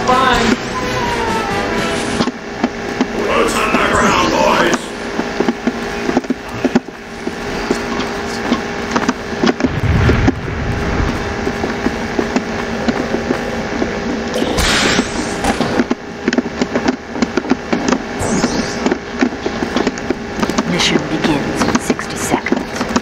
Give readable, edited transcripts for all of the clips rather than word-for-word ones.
fine. Boots on the ground, boys. Mission begins in 60 seconds.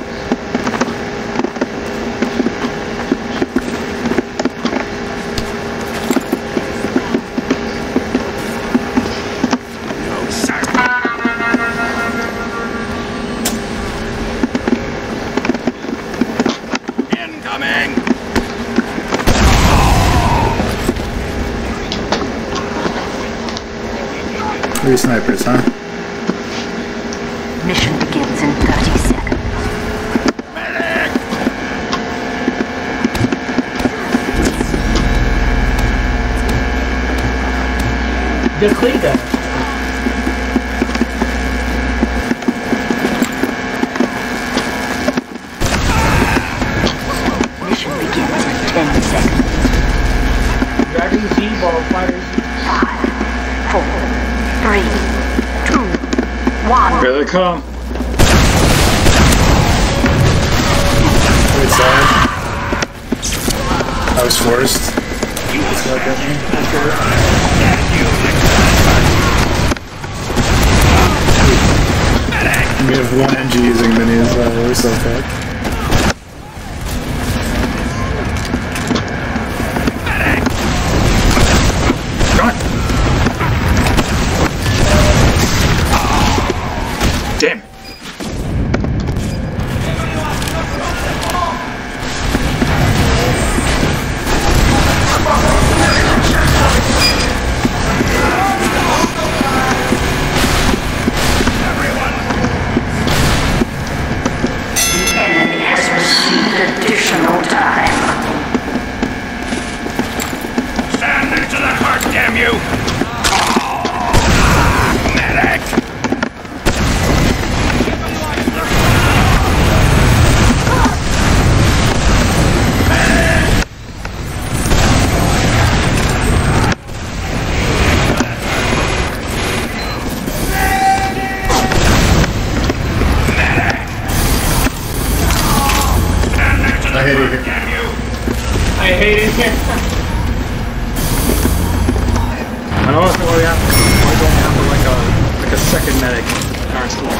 Three snipers, huh? Mission begins in 30 seconds. Medic! Deplete them. Mission begins in 10 seconds. Dragon Z-ball fighters. 5, 4, 3, 2, 1. Here they come. Right side. I was forced. Stuck at me. We have one NG using minis, we're so fucked. Damn. Enemy has received additional time. Stand next to that heart, damn you! Medic! I hate it here. I hate it here. I don't know why we don't have like a second medic in our school.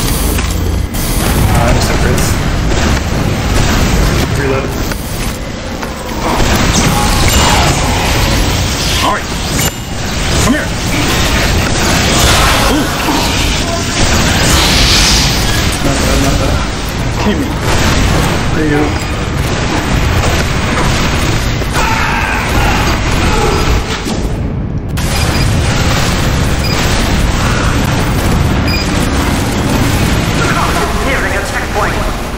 Just separates. Reload. Alright. Come here. Ooh. Not that. Give me. There you go. Nearing a checkpoint.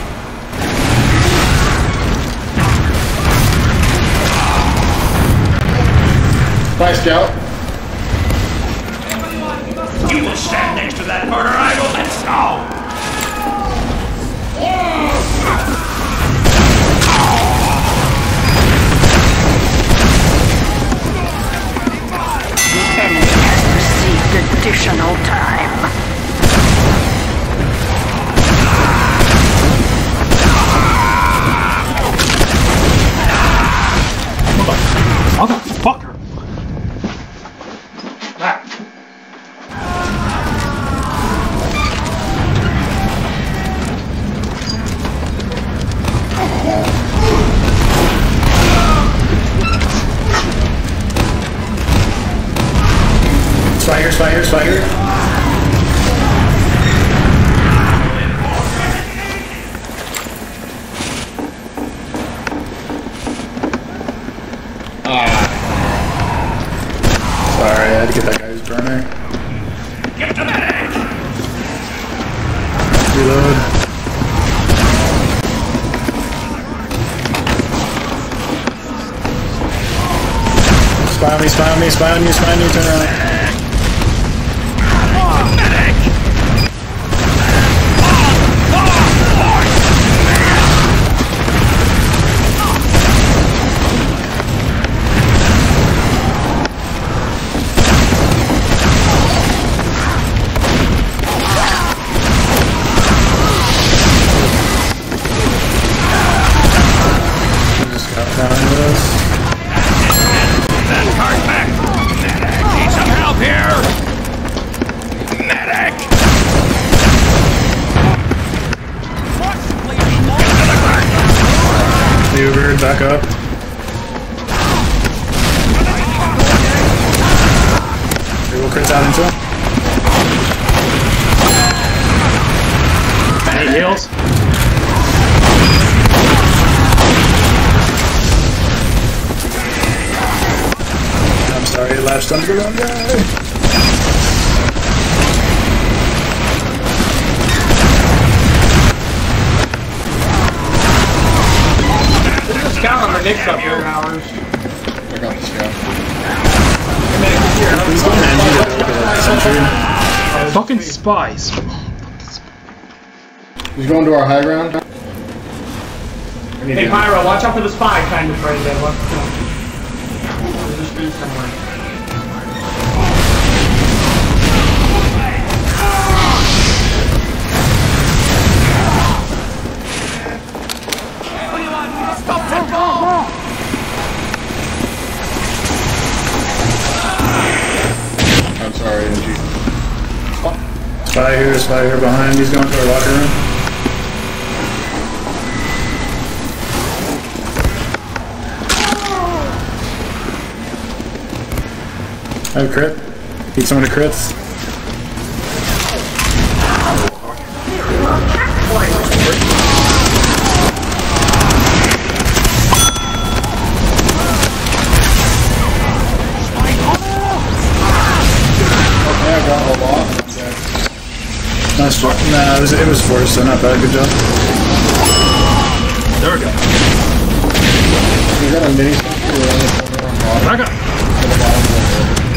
Bye, Scout. You will stand next to that murder idol and snow! The enemy has received additional time. Motherfucker! Ah. Spider. Sorry, I had to get that guy's burner. Get to medic! Reload. Spy on me, turn around. Medic! back up. Here, we'll crits out into him. Any heals? I'm sorry, latched onto the wrong guy. There's a scout on the Nick's up here in hours. I got the scout. He's going to end you. Fucking spies. He's going to our high ground. Hey Pyro, watch out for the spy kind of right there. Watch out. There's a street somewhere. Stop that ball! I'm sorry, NG. Spy here behind. He's going to our locker room. I have a crit. Beat someone to crits. Nice job. Nah, it was forced, so not bad. Good job. There we go. We got a mini sentry around the corner on bottom. Back up. To the bottom of the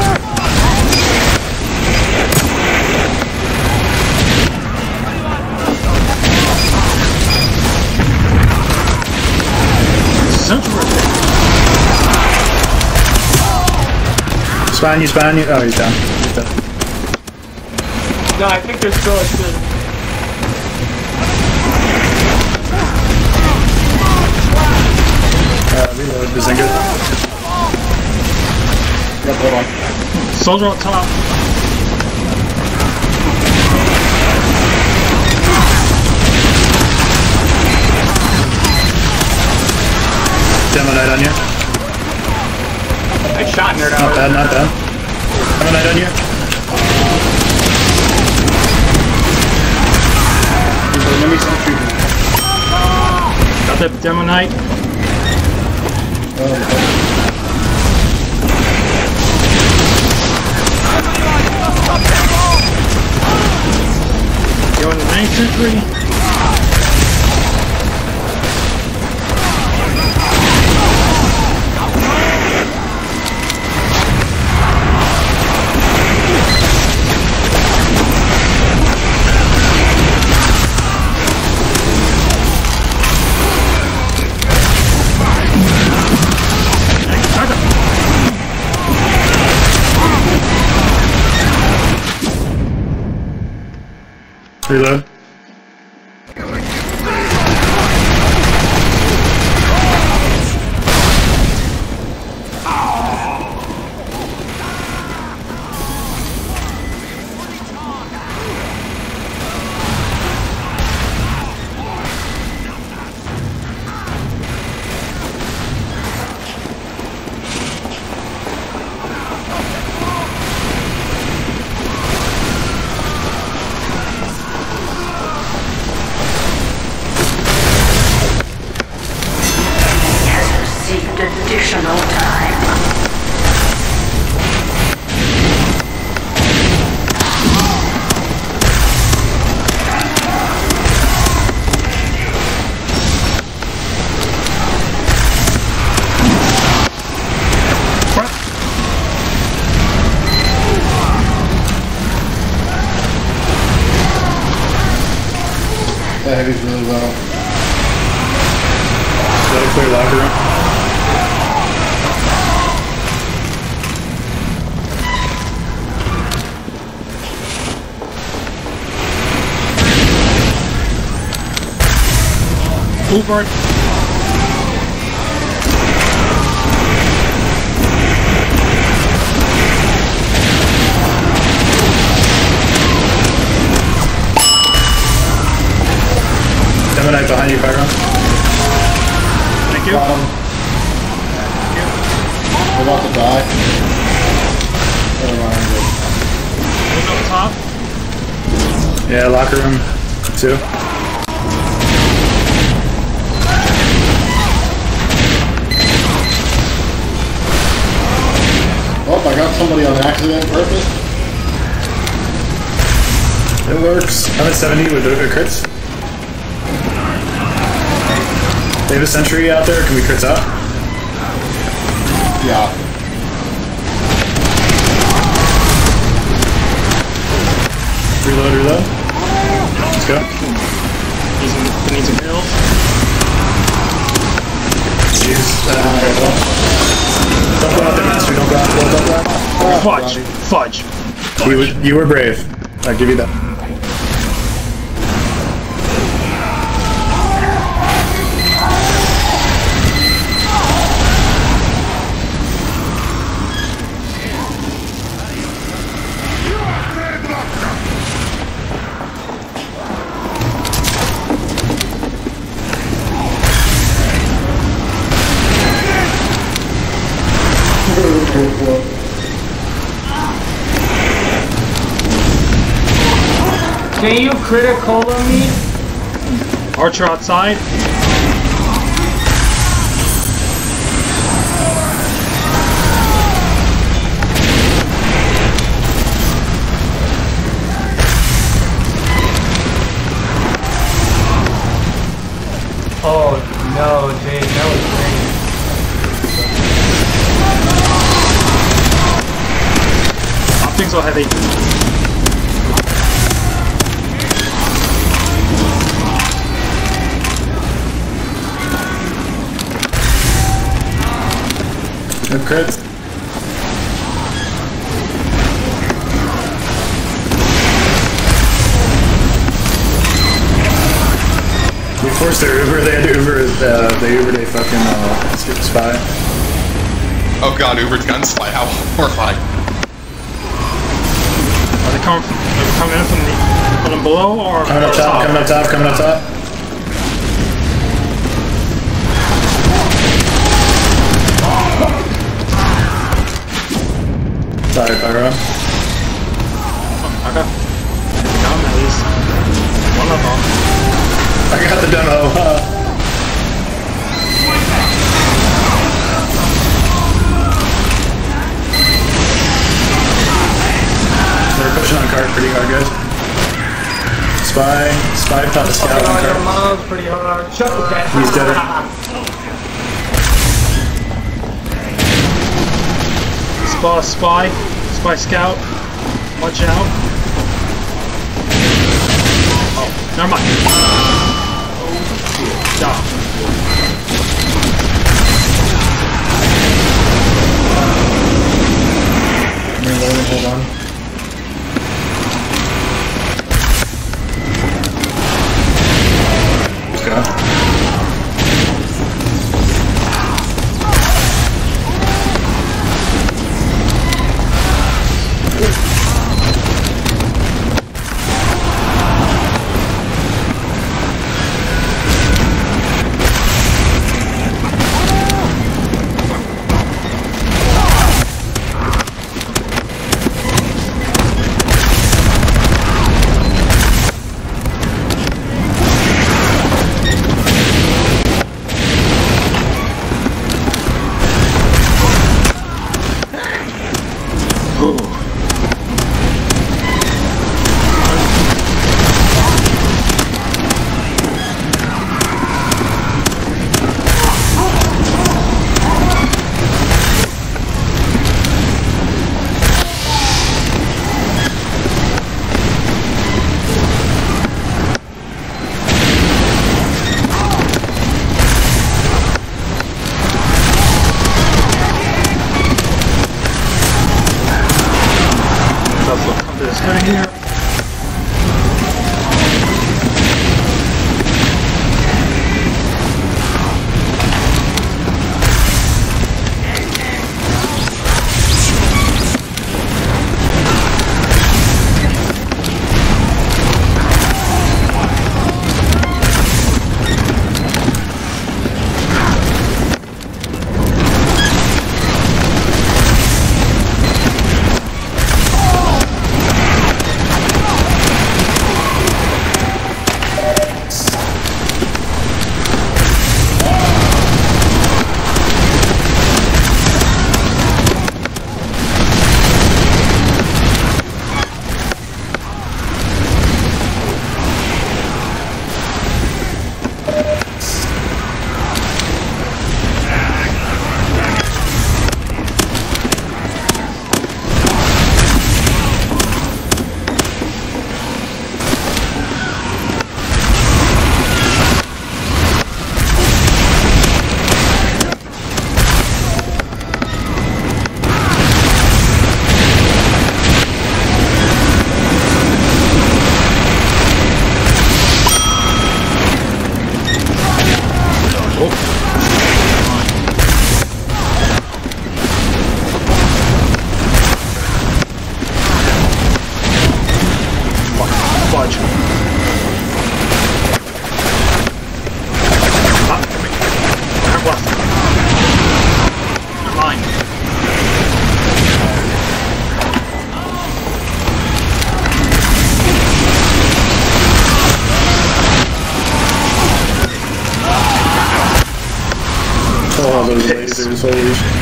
Spy on you. Oh, he's down. He's dead. No, I think there's still a good. Reload. Bazinga. Got blood on. Soldier up top. Demoman on you. I shot nerd Not out. bad, not bad. Demoman on you. There's an enemy sentry. Got that Demonite. Going to 9th century. Reload. Additional time. That heavy's really low. Is that a clear locker room? Boulevard. Demonite behind you, Pyro. Thank you. Yeah, locker room 2. Oh, I got somebody on accident purpose. It works. I'm at 70 with the crits. They have a sentry out there. Can we crits out? Yeah. Reload. Let's go. Need some heals. Jeez. Don't go out there, master. Don't go out there. Fudge. You were brave. I'll give you that. Can you critical on me? Archer outside. Oh no, dude, that was great. Optics are heavy. No crits. We forced their Uber. They had to Uber. They Ubered a fucking stupid spy. Oh god, Uber's gunspy, how horrifying. Are they coming in from below or Coming up top. Coming up top. Sorry, Pyro. Okay. Down at least. One of them. I got the demo. They're pushing on cart pretty hard, guys. Spy taught the scout on cart. Mom's pretty hard. Shut the cat. He's dead. Spy scout. Watch out. Oh, never mind. Oh shit. Stop. Hold on. Let's go. Holy shit.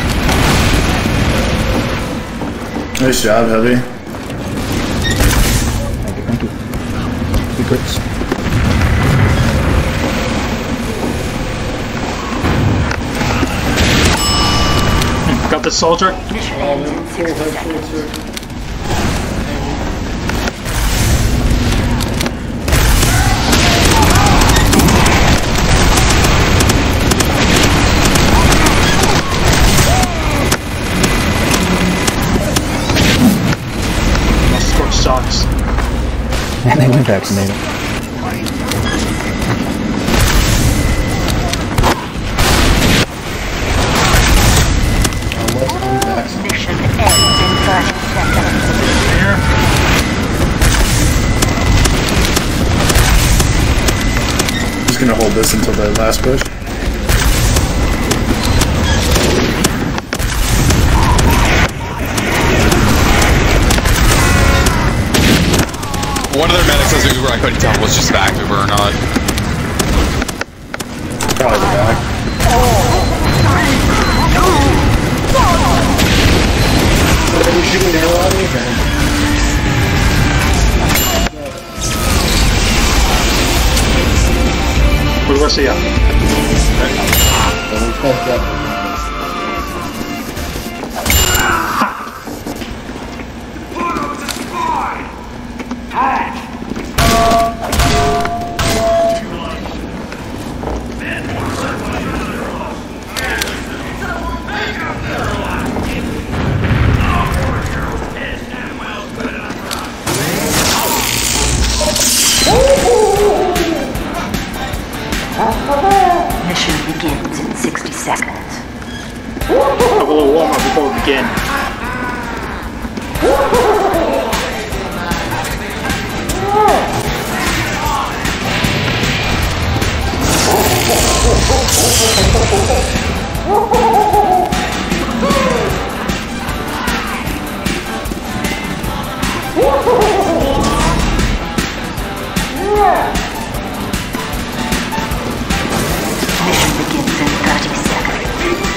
Nice job, Heavy. Thank you. Secrets. Got the soldier. Mission ends in 60 seconds. Sucks. And they went vaccinated. Mission ends in 30 seconds. Here. Just gonna hold this until the last push. One of their medics has an Uber, I couldn't tell was just back Uber or not. Probably the back. Are you shooting an arrow at me? Where's the rest of you? Mission begins in 60 seconds. Have a little warm up before we begin. Mission begins in 30 seconds.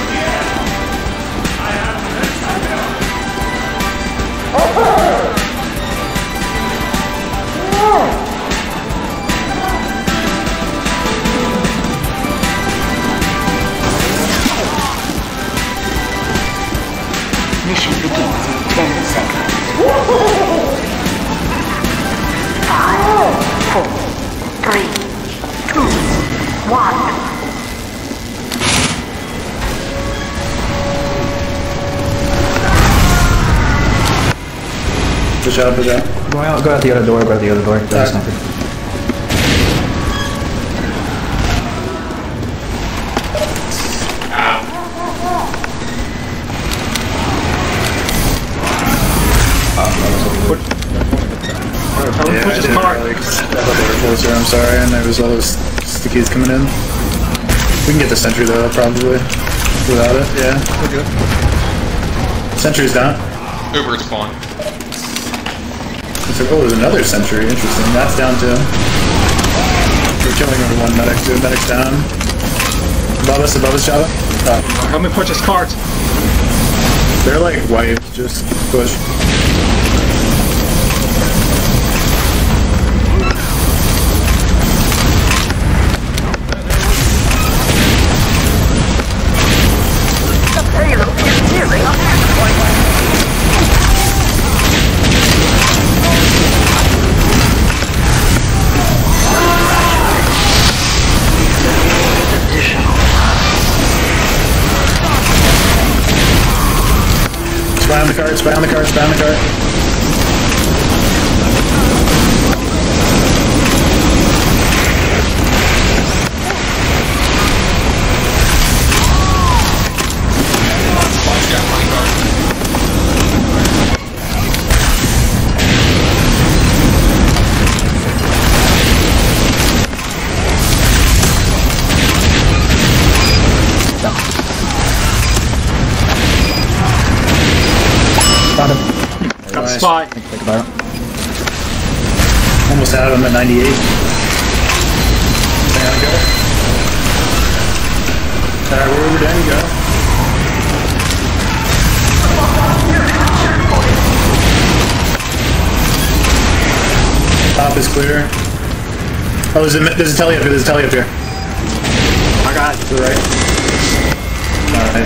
Mission begins in 10 seconds. 5, 4, 3, 2, 1. Push out, push out. Go out the other door, go out the other door. That's nothing. Push his car. I thought they were closer, I'm sorry, and there was all those stickies coming in. We can get the sentry though, probably. Without it, yeah, we're good. Sentry's down. Uber's spawn. It's like, oh, there's another sentry, interesting. That's down too. We're killing one medic too, medic's down. Above us, Java. Oh. Help me push his cart. They're like wiped, just push. Spy on the cart, spy on the cart, spy on the cart. Got him. Got the spy. Think about it. Almost out of him at 98. There we go. Alright, we're over, down you go. is clear. Oh, there's a telly up here. There's a telly up here. I got it. To the right. Alright.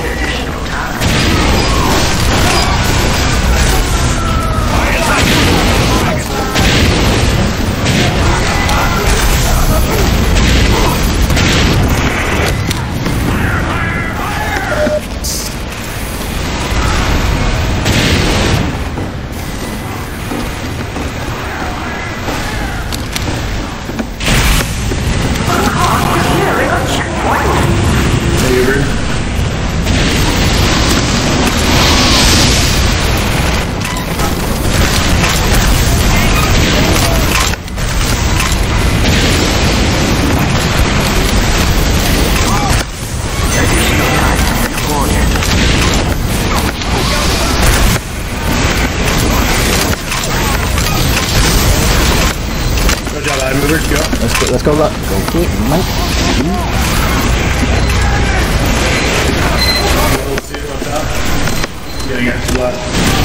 Let's go, Mike. Getting it to left.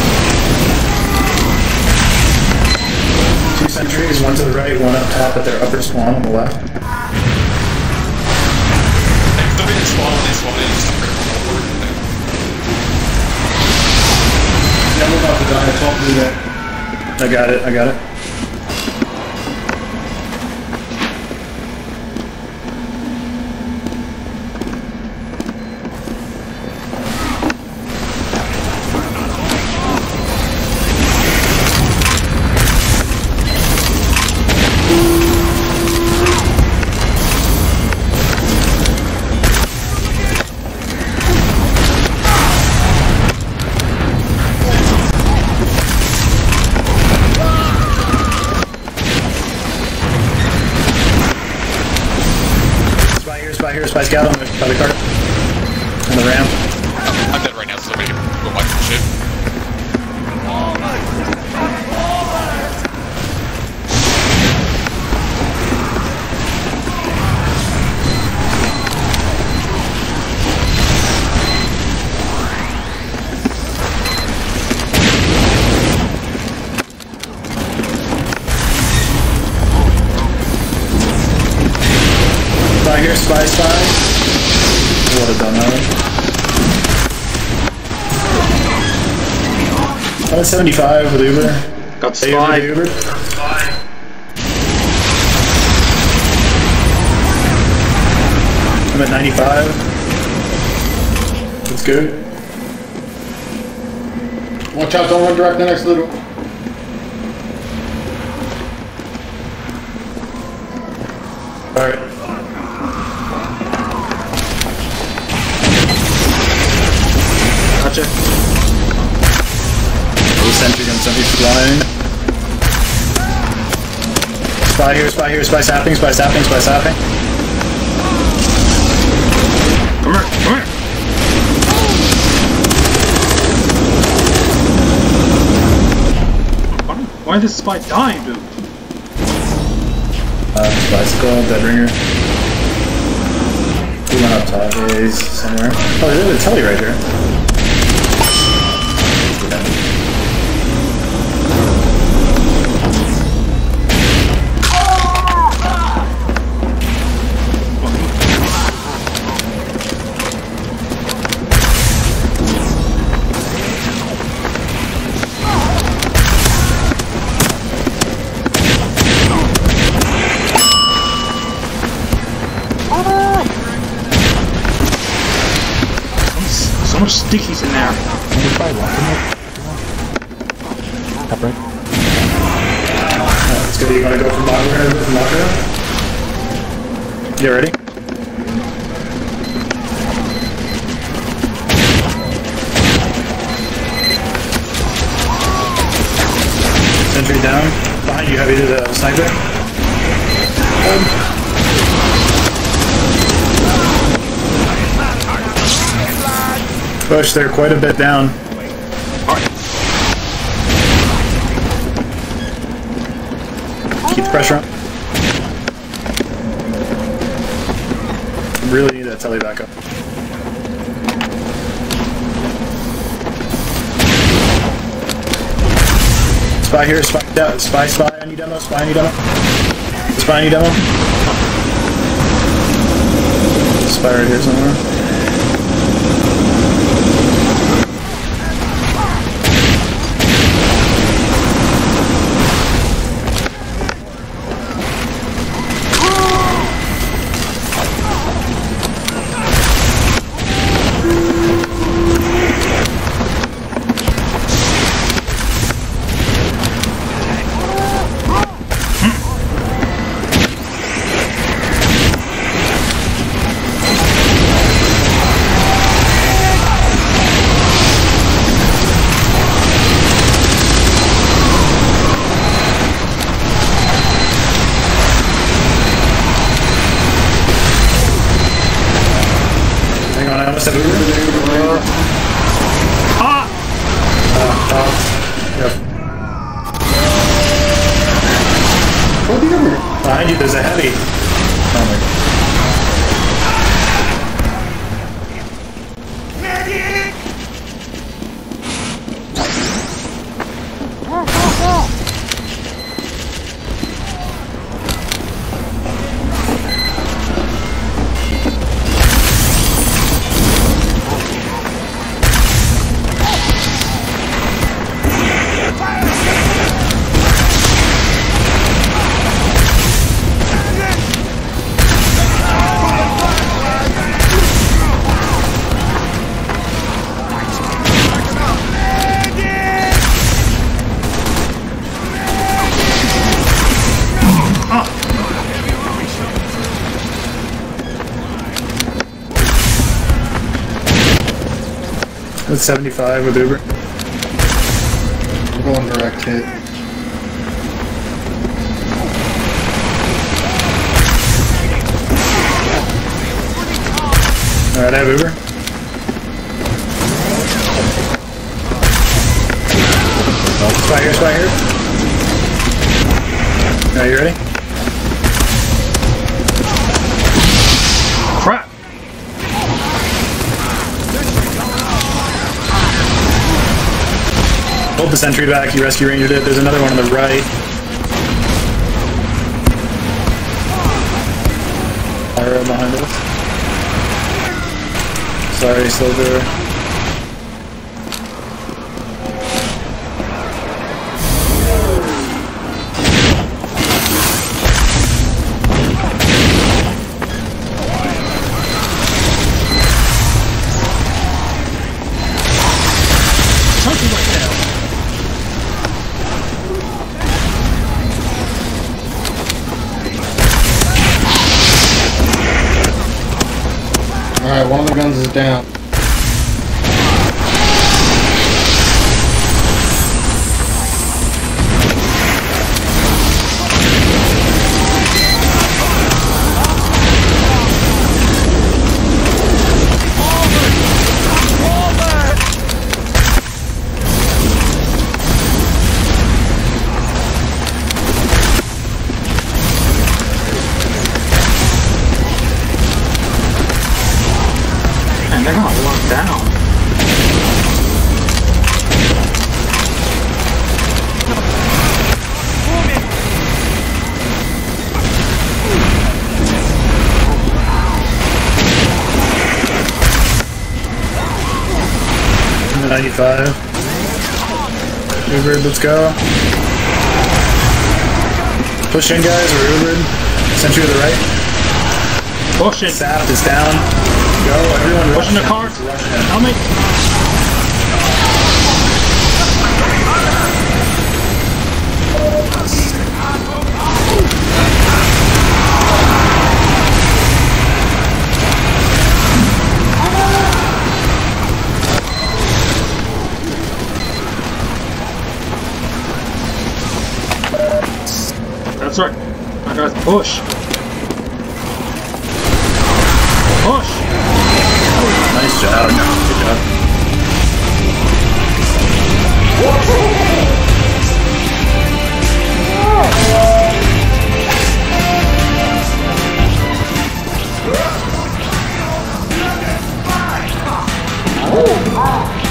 2 sentries, one to the right, one up top at their upper spawn on the left. The big spawn when they spawn in is separate from the forward thing. Yeah, we're about to die. It's all through there. I got it, I got it. Spy scout by the cart. On the ramp. I'm dead right now, so somebody can go watch some shit. Spy here, spy. What a dumbass. 175 with Uber. Got spy. Uber. I'm at 95. That's good. Watch out, don't run direct next to the door. Alright. Gotcha. Sentry gun, sentry flying. Spy here, spy sapping. Come here. Why is this spy dying, dude? Bicycle, dead ringer. He went up top, he's somewhere. Oh, there's a telly right here. So much stickies in there. Top right. Let's go. You wanna go from locker room? You ready? Sentry down. Behind you, heavy to the sniper. Push, they're quite a bit down. Keep the pressure on. Really need that telly back up. Spy here, spy on you, demo, spy on you, demo. Spy on you, demo. Spy right here somewhere. Behind you, there's a heavy. Oh my god. That's 75 with Uber. I'm going direct hit. Alright, I have Uber. Oh, spy here, spy here. Are you ready? Crap! Hold the sentry back, you rescue rangered it. There's another one on the right. Pyro behind us. Sorry, Soldier. Alright, one of the guns is down. They're gonna lock down. I'm at 95. Ubered, let's go. Push in, guys, we're Ubered. Sentry to the right. Push it. Sap is down. Go, everyone. Pushing the car. Help me. That's right. I gotta push. Push. Nice job. Good job. Oh!